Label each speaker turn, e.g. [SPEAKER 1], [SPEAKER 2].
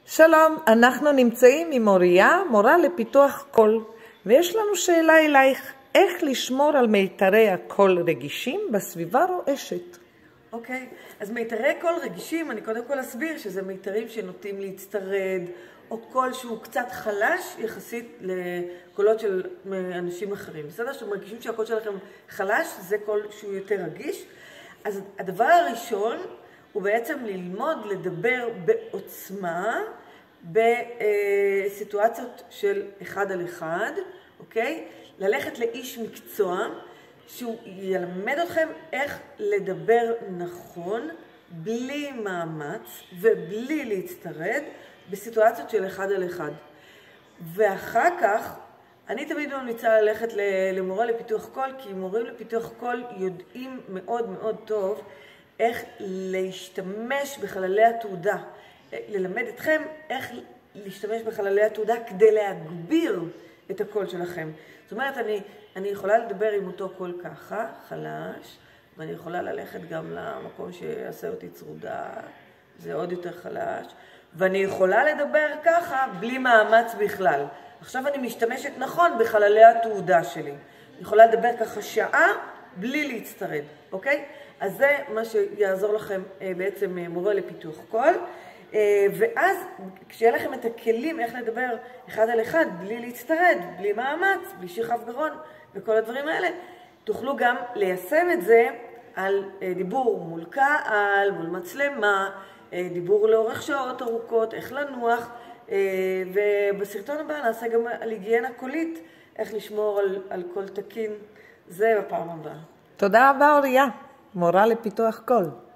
[SPEAKER 1] שלום, אנחנו נמצאים עם אוריה, מורה לפיתוח קול, ויש לנו שאלה אלייך, איך לשמור על מיתרי הקול רגישים בסביבה רועשת?
[SPEAKER 2] אוקיי, אז מיתרי קול רגישים, אני קודם כל אסביר שזה מיתרים שנוטים להצטרד, או קול שהוא קצת חלש יחסית לקולות של אנשים אחרים. בסדר? שאתם מרגישים שהקול שלכם חלש, זה קול שהוא יותר רגיש. אז הדבר הראשון הוא בעצם ללמוד לדבר בעוצמה, בסיטואציות של אחד על אחד, אוקיי? ללכת לאיש מקצוע, שהוא ילמד אתכם איך לדבר נכון, בלי מאמץ ובלי להצטרד, בסיטואציות של אחד על אחד. ואחר כך, אני תמיד ממליצה ללכת למורה לפיתוח קול, כי מורים לפיתוח קול יודעים מאוד מאוד טוב איך להשתמש בחללי התעודה. ללמד אתכם איך להשתמש בחללי התעודה כדי להגביר את הקול שלכם. זאת אומרת, אני יכולה לדבר עם אותו קול ככה, חלש, ואני יכולה ללכת גם למקום שיעשה אותי צרודה, זה עוד יותר חלש, ואני יכולה לדבר ככה בלי מאמץ בכלל. עכשיו אני משתמשת נכון בחללי התעודה שלי. אני יכולה לדבר ככה שעה בלי להצטרד, אוקיי? אז זה מה שיעזור לכם בעצם מורה לפיתוח קול. ואז כשיהיה לכם את הכלים איך לדבר אחד על אחד בלי להצטרד, בלי מאמץ, בלי שכב גרון וכל הדברים האלה, תוכלו גם ליישם את זה על דיבור מול קהל, מול מצלמה, דיבור לאורך שעות ארוכות, איך לנוח, ובסרטון הבא נעשה גם על היגיינה קולית, איך לשמור על קול תקין. זה בפעם הבאה.
[SPEAKER 1] תודה רבה אוריה, מורה לפיתוח קול.